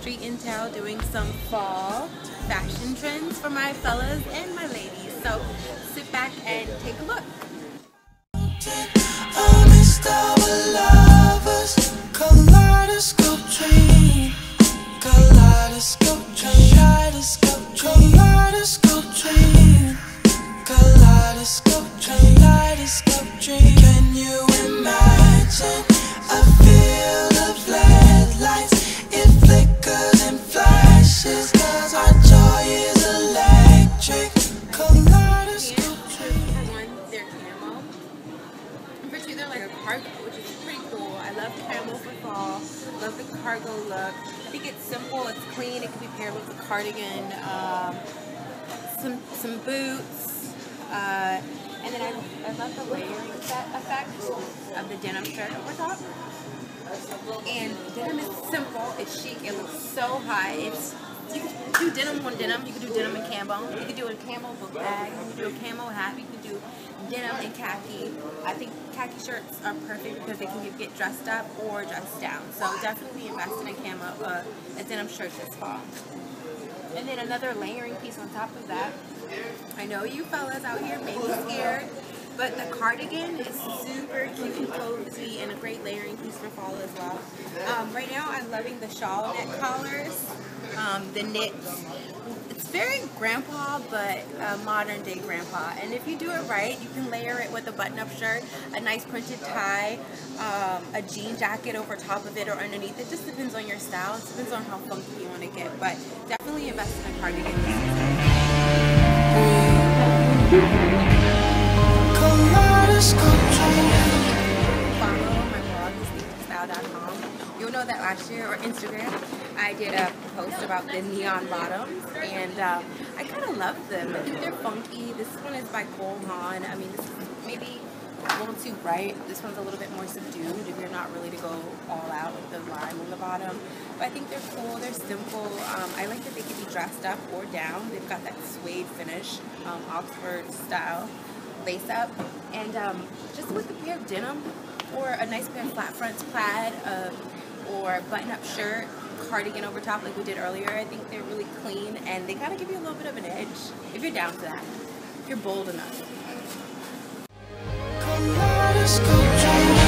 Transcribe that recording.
Street Intell doing some fall fashion trends for my fellas and my ladies. So sit back and take a look. Kaleidoscope train, kaleidoscope train, kaleidoscope train, kaleidoscope train, kaleidoscope train, kaleidoscope train. Can you imagine a field of LED lights? It flickers and flashes, 'cause our joy is electric. Kaleidoscope train. They're camo. For two, they're like a cargo, which is pretty cool. I love camo for fall. Love the cargo look. I think it's simple, it's clean. It can be paired with a cardigan, some boots, and then I love the layering effect of the denim shirt over top. And denim is simple, it's chic, it looks so high. You can do denim on denim, you can do denim and camo, you can do a camo book bag, you can do a camo hat, you can do denim and khaki. I think khaki shirts are perfect because they can get dressed up or dressed down. So definitely invest in a camo, a denim shirt this fall. And then another layering piece on top of that. I know you fellas out here may be scared, but the cardigan is super cute and cozy and a great layering piece for fall as well. Right now I'm loving the shawl neck collars, the knit. It's very grandpa, but modern day grandpa. And if you do it right, you can layer it with a button-up shirt, a nice printed tie, a jean jacket over top of it or underneath. It just depends on your style. It depends on how funky you want to get. But definitely invest in a cardigan. Follow my blog, DistinctivStyle.com. You'll know that last year, or Instagram, I did a post about the neon bottoms, and I kind of love them. I think they're funky. This one is by Cole Haan. I mean, this is maybe a little too bright. This one's a little bit more subdued if you're not really to go all out with the lime on the bottom. But I think they're cool. They're simple. I like that they can be dressed up or down. They've got that suede finish, Oxford style lace up, and just with a pair of denim or a nice pair of flat fronts plaid or button-up shirt, cardigan over top like we did earlier. I think they're really clean and they kind of give you a little bit of an edge if you're down for that, if you're bold enough.